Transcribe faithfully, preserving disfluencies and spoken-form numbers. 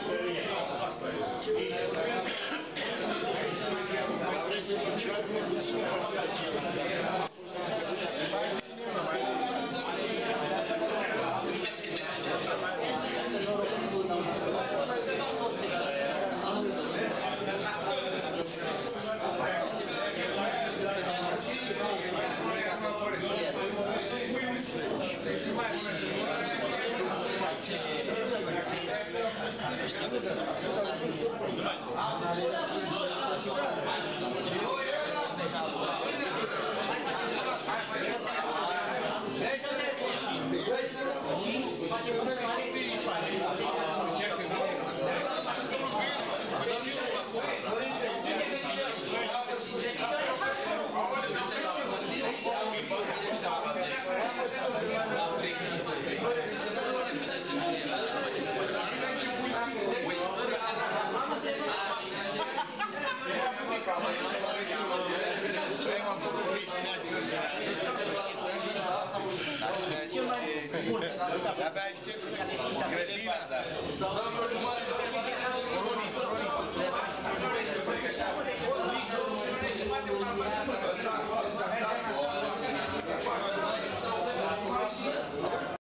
Asta e. Dar vrei să faci ceva mai puțin față de ce? Abia aștept să grădina.